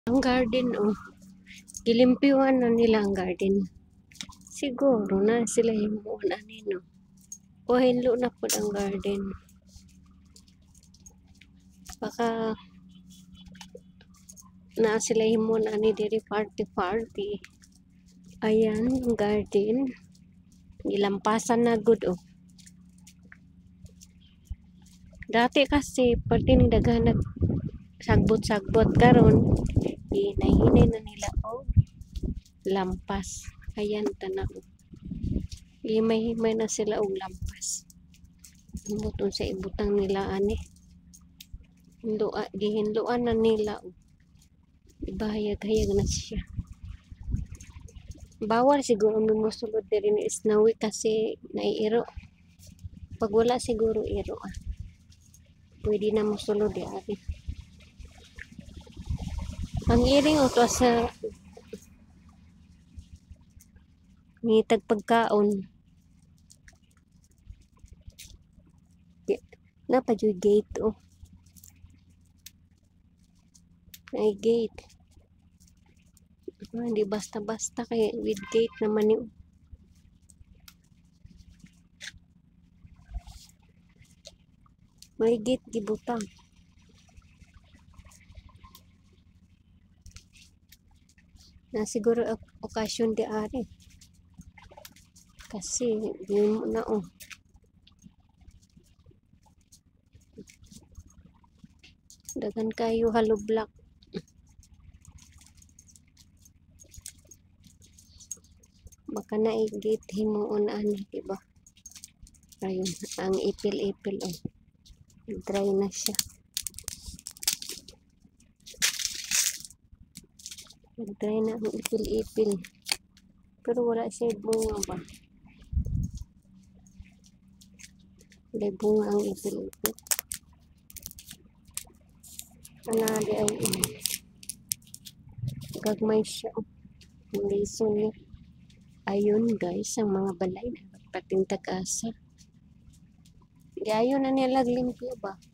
Ang garden, oh. Gilimpiwan na nila ang garden. Siguro na sila himuon ani, no. O hinlo na po ang garden. Baka na sila himuon ani diri party. Ayan, ang garden. Gilampasan na good, oh. Dati kasi pati ni daghan nag sagbot-sagbot karon hinahinay na nila, oh. Lampas. Ayan, tanaw. Himay-himay na sila og lampas. Imuton sa ibutang nila ani. Gihinluan na nila, oh. Ibahayag-hayag na siya. Bawal siguro may musulod diri ni Snowy kasi naiiro. Pag wala siguro iro, pwede na musulod di ari. Ang iring o to sa ngitag pagkaon. Napa yung gate, oh. Ay gate. Hindi basta-basta kaya with gate naman yung may gate gibutang. Na siguro okasyon di ari. Kasi yun na, oh. Dagan kayo hollow block. Baka na i-gate himuon ani, diba? Ayun, ang ipil-ipil, oh. Dry na siya. Dry na ang ipil-ipil. Pero wala siya bunga ba? Wala bunga ang ipil-ipil. Kanali ay gagmay siya, oh. Ang liso niya. Ayun guys, ang mga balay na pating tag-asa. Gayon na nila limpyo ba?